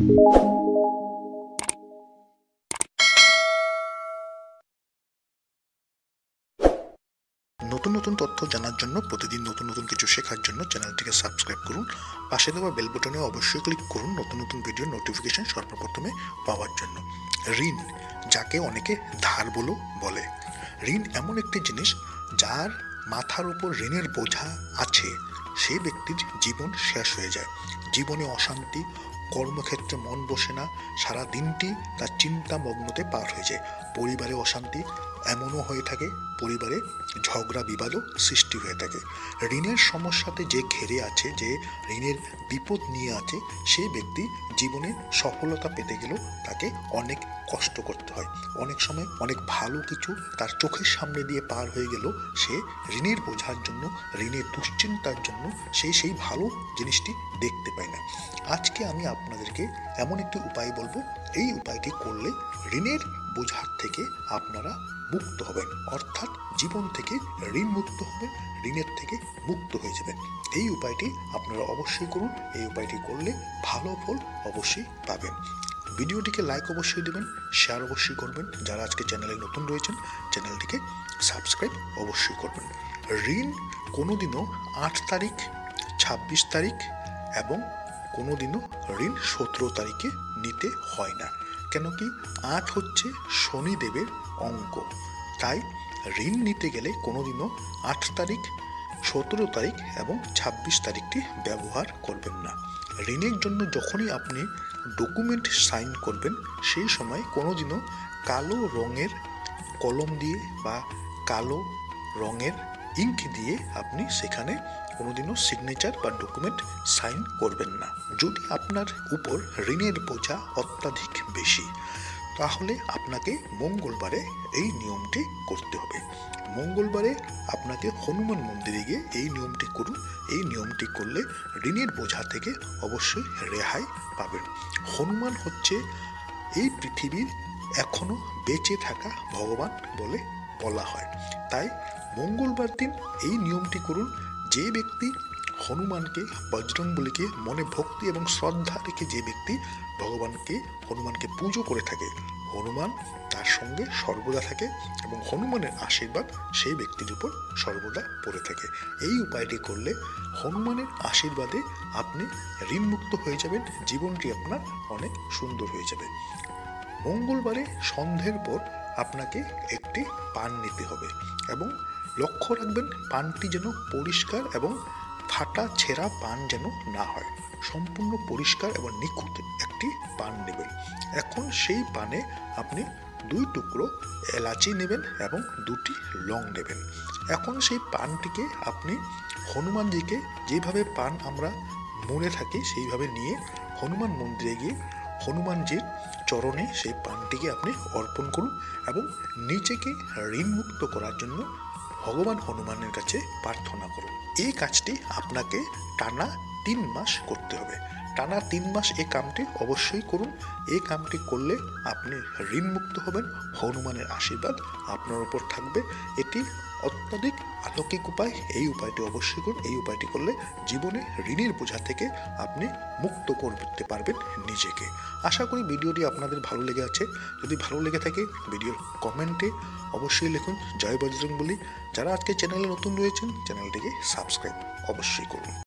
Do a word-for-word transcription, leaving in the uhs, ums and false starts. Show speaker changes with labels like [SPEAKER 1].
[SPEAKER 1] নতুন নতুন তথ্য জানার জন্য, প্রতিদিন নতুন নতুন কিছু শেখার জন্য চ্যানেলটিকে সাবস্ক্রাইব করুন। পাশে দেওয়া বেল বাটনে অবশ্যই ক্লিক করুন নতুন নতুন ভিডিও নোটিফিকেশন সর্বপ্রথমে পাওয়ার জন্য। ঋণ, যাকে অনেকে ধার বলেও বলে। ঋণ এমন একটি জিনিস যার মাথার উপর ঋণের বোঝা আছে, সেই ব্যক্তির জীবন শেষ হয়ে যায়। জীবনে অশান্তি, কর্মক্ষেত্রে মন বসে না, সারা দিনটি তার চিন্তামগ্নতে পার হয়ে যায়। পরিবারে অশান্তি এমনও হয়ে থাকে, পরিবারে ঝগড়া বিবাদও সৃষ্টি হয়ে থাকে। ঋণের সমস্যাতে যে ঘেরে আছে, যে ঋণের বিপদ নিয়ে আছে, সেই ব্যক্তি জীবনে সফলতা পেতে গেলেও তাকে অনেক কষ্ট করতে হয়। অনেক সময় অনেক ভালো কিছু তার চোখের সামনে দিয়ে পার হয়ে গেলেও সে ঋণের বোঝার জন্য, ঋণের দুশ্চিন্তার জন্য সে সেই ভালো জিনিসটি দেখতে পায় না। আজকে আমি আপনাদেরকে এমন একটি উপায় বলবো, এই উপায়টি করলে ঋণের বোঝার থেকে আপনারা মুক্ত হবেন, অর্থাৎ জীবন থেকে ঋণ মুক্ত হবেন, ঋণের থেকে মুক্ত হয়ে যাবেন। এই উপায়টি আপনারা অবশ্যই করুন। এই উপায়টি করলে ভালো ফল অবশ্যই পাবেন। ভিডিওটিকে লাইক অবশ্যই দেবেন, শেয়ার অবশ্যই করবেন। যারা আজকে চ্যানেলে নতুন রয়েছেন, চ্যানেলটিকে সাবস্ক্রাইব অবশ্যই করবেন। ঋণ কোনোদিনও আট তারিখ, ছাব্বিশ তারিখ এবং কোনোদিনও ঋণ সতেরো তারিখে নিতে হয় না। কেন কি, আট হচ্ছে শনিদেবের অঙ্ক, তাই ঋণ নিতে গেলে কোনোদিনও আট তারিখ, সতেরো তারিখ এবং ছাব্বিশ তারিখটি ব্যবহার করবেন না। ঋণের জন্য যখনই আপনি ডকুমেন্ট সাইন করবেন, সেই সময় কোনোদিনও কালো রঙের কলম দিয়ে বা কালো রঙের ইঙ্ক দিয়ে আপনি সেখানে কোনোদিনও সিগনেচার বা ডকুমেন্ট সাইন করবেন না। যদি আপনার উপর ঋণের বোঝা অত্যাধিক বেশি, তাহলে আপনাকে মঙ্গলবারে এই নিয়মটি করতে হবে। মঙ্গলবারে আপনাকে হনুমান মন্দিরে গিয়ে এই নিয়মটি করুন। এই নিয়মটি করলে ঋণের বোঝা থেকে অবশ্যই রেহাই পাবেন। হনুমান হচ্ছে এই পৃথিবীর এখনো বেঁচে থাকা ভগবান বলে বলা হয়। তাই মঙ্গলবার দিন এই নিয়মটি করুন। যে ব্যক্তি হনুমানকে, বজরংবলীকে মনে ভক্তি এবং শ্রদ্ধা রেখে যে ব্যক্তি ভগবানকে, হনুমানকে পুজো করে থাকে, হনুমান তার সঙ্গে সর্বদা থাকে এবং হনুমানের আশীর্বাদ সেই ব্যক্তির উপর সর্বদা পড়ে থাকে। এই উপায়টি করলে হনুমানের আশীর্বাদে আপনি ঋণমুক্ত হয়ে যাবেন, জীবনটি আপনার অনেক সুন্দর হয়ে যাবে। মঙ্গলবারে সন্ধ্যের পর আপনাকে একটি পান নিতে হবে এবং লক্ষ্য রাখবেন পানটি যেন পরিষ্কার এবং ফাটা ছেঁড়া পান যেন না হয়। সম্পূর্ণ পরিষ্কার এবং নিখুঁত একটি পান নেবেন। এখন সেই পানে আপনি দুই টুকরো এলাচি নেবেন এবং দুটি লং নেবেন। এখন সেই পানটিকে আপনি হনুমানজিকে, যেভাবে পান আমরা মুড়ে থাকি সেইভাবে নিয়ে হনুমান মন্দিরে গিয়ে হনুমানজির চরণে সেই পানটিকে আপনি অর্পণ করুন এবং নিজেকে ঋণমুক্ত করার জন্য ভগবান হনুমানের কাছে প্রার্থনা করুন। এই কাজটি আপনাকে টানা তিন মাস করতে হবে। টানা তিন মাস এই কামটি অবশ্যই করুন। এই কামটি করলে আপনি ঋণমুক্ত হবেন, হনুমানের আশীর্বাদ আপনার উপর থাকবে। এটি অত্যাধিক অলৌকিক উপায়। এই উপায়টি অবশ্যই করুন। এই উপায়টি করলে জীবনে ঋণের বোঝা থেকে আপনি মুক্ত করতে পারবেন নিজেকে। আশা করি ভিডিওটি আপনাদের ভালো লেগে আছে। যদি ভালো লেগে থাকে ভিডিওর কমেন্টে অবশ্যই লিখুন জয় বজরংবলী। যারা আজকে চ্যানেলে নতুন রয়েছেন, চ্যানেলটিকে সাবস্ক্রাইব অবশ্যই করুন।